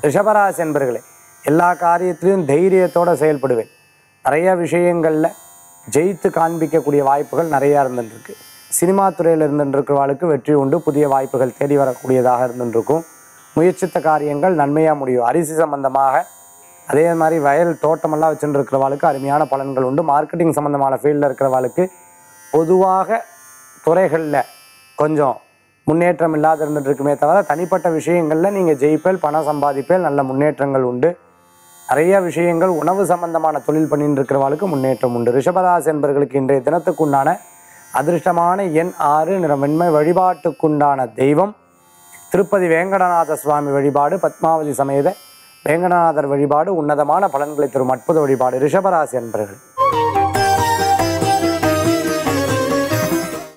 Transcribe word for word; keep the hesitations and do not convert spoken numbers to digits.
ரிஷபராசி என்பர்களே, எல்லா காரியத்திலையும் தைரியத்தோடு செயல்படுவேன். நிறைய விஷயங்களில் ஜெயித்து காண்பிக்கக்கூடிய வாய்ப்புகள் நிறையா இருந்துருக்கு. சினிமா துறையில் இருந்துருக்கிறவாளுக்கு வெற்றி உண்டு. புதிய வாய்ப்புகள் தேடி வரக்கூடியதாக இருந்துருக்கும். முயற்சித்த காரியங்கள் நன்மையாக முடியும். அரிசி சம்பந்தமாக, அதே மாதிரி வயல் தோட்டமெல்லாம் வச்சுட்டு இருக்கிறவாளுக்கு அருமையான பலன்கள் உண்டு. மார்க்கெட்டிங் சம்மந்தமான ஃபீல்டில் இருக்கிறவாளுக்கு பொதுவாக துறைகளில் கொஞ்சம் முன்னேற்றம் இல்லாத இருந்துட்டு இருக்குமே தவிர தனிப்பட்ட விஷயங்களில் நீங்கள் ஜெயிப்பேல், பணம் சம்பாதிப்பேல், நல்ல முன்னேற்றங்கள் உண்டு. நிறைய விஷயங்கள் உணவு சம்பந்தமான தொழில் பண்ணிட்டு இருக்கிறவாளுக்கு முன்னேற்றம் உண்டு. ரிஷபராசி என்பவர்களுக்கு இன்றைய தினத்துக்குண்டான அதிர்ஷ்டமான எண் ஆறு, நிறம் வெண்மை. வழிபாட்டுக்குண்டான தெய்வம் திருப்பதி வேங்கடநாத சுவாமி வழிபாடு, பத்மாவதி சமேத வேங்கடநாதர் வழிபாடு உன்னதமான பலன்களை தரும் அற்புத வழிபாடு. ரிஷபராசி என்பவர்கள்.